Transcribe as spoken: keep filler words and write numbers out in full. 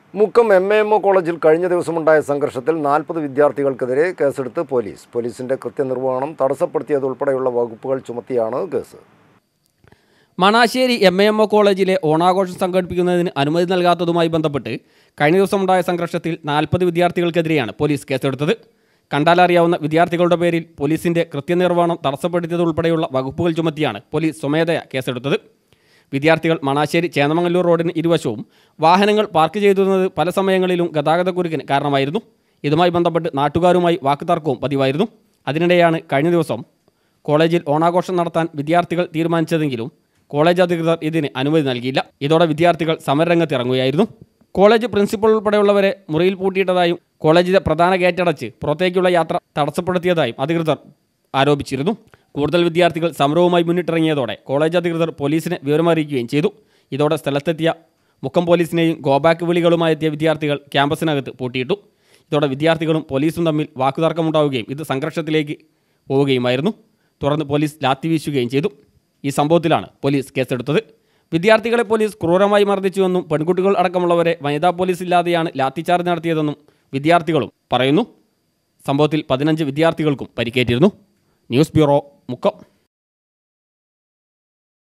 Mukkam M A M O കോളേജിൽ കഴിഞ്ഞ ദിവസമുണ്ടായ സംഘർഷത്തിൽ നാൽപ്പത് വിദ്യാർത്ഥികൾക്കെതിരെ കേസെടുത്ത് പോലീസ്. പോലീസിന്റെ കൃത്യനിർവഹണം തടസ്സപ്പെടുത്തിയതുൾപ്പെടെയുള്ള വകുപ്പുകൾ ചുമത്തിയാണ് കേസ്. Manassery M A M O കോളേജിലെ ഓണാഘോഷം സംഘടിപ്പിക്കുന്നതിന് അനുമതി നൽകാത്തതുമായി ബന്ധപ്പെട്ട് കഴിഞ്ഞ ദിവസമുണ്ടായ സംഘർഷത്തിൽ നാൽപ്പത് വിദ്യാർത്ഥികൾക്കെതിരെയാണ് പോലീസ് കേസെടുത്തത്. കണ്ടാലറിയാവുന്ന വിദ്യാർത്ഥികളുടെ പേരിൽ പോലീസിന്റെ കൃത്യനിർവഹണം തടസ്സപ്പെടുത്തിയതുൾപ്പെടെയുള്ള വകുപ്പുകൾ ചുമത്തിയാണ് പോലീസ് സ്വമേധയാ കേസെടുത്തത്. വിദ്യാർത്ഥികൾ മണാശ്ശേരി ചേന്നമംഗല്ലൂർ റോഡിന് ഇരുവശവും വാഹനങ്ങൾ പാർക്ക് ചെയ്തിരുന്നത് പല സമയങ്ങളിലും ഗതാഗതക്കുരുക്കിന് കാരണമായിരുന്നു. ഇതുമായി ബന്ധപ്പെട്ട് നാട്ടുകാരുമായി വാക്കുതർക്കവും പതിവായിരുന്നു. അതിനിടെയാണ് കഴിഞ്ഞ ദിവസം കോളേജിൽ ഓണാഘോഷം നടത്താൻ വിദ്യാർത്ഥികൾ തീരുമാനിച്ചതെങ്കിലും കോളേജ് അധികൃതർ ഇതിന് അനുമതി നൽകിയില്ല. ഇതോടെ വിദ്യാർത്ഥികൾ സമരരംഗത്തിറങ്ങുകയായിരുന്നു. കോളേജ് പ്രിൻസിപ്പൽ ഉൾപ്പെടെയുള്ളവരെ മുറിയിൽ പൂട്ടിയിട്ടതായും കോളേജിലെ പ്രധാന ഗേറ്റടച്ച് പുറത്തേക്കുള്ള യാത്ര തടസ്സപ്പെടുത്തിയതായും അധികൃതർ ആരോപിച്ചിരുന്നു. കൂടുതൽ വിദ്യാർത്ഥികൾ സമരവുമായി മുന്നിട്ടിറങ്ങിയതോടെ കോളേജ് അധികൃതർ പോലീസിനെ വിവരമറിയിക്കുകയും ചെയ്തു. ഇതോടെ സ്ഥലത്തെത്തിയ മുക്കം പോലീസിനെയും ഗോബാക്ക് വിളികളുമായി എത്തിയ വിദ്യാർത്ഥികൾ ക്യാമ്പസിനകത്ത് പൂട്ടിയിട്ടു. ഇതോടെ വിദ്യാർത്ഥികളും പോലീസും തമ്മിൽ വാക്കുതർക്കമുണ്ടാവുകയും ഇത് സംഘർഷത്തിലേക്ക് പോവുകയുമായിരുന്നു. തുടർന്ന് പോലീസ് ലാത്തി വീശുകയും ചെയ്തു. ഈ സംഭവത്തിലാണ് പോലീസ് കേസെടുത്തത്. വിദ്യാർത്ഥികളെ പോലീസ് ക്രൂരമായി മർദ്ദിച്ചുവെന്നും പെൺകുട്ടികൾ അടക്കമുള്ളവരെ വനിതാ പോലീസ് ഇല്ലാതെയാണ് ലാത്തിച്ചാർജ് നടത്തിയതെന്നും വിദ്യാർത്ഥികളും പറയുന്നു. സംഭവത്തിൽ പതിനഞ്ച് വിദ്യാർത്ഥികൾക്കും പരിക്കേറ്റിരുന്നു. News bureau, Mukkam.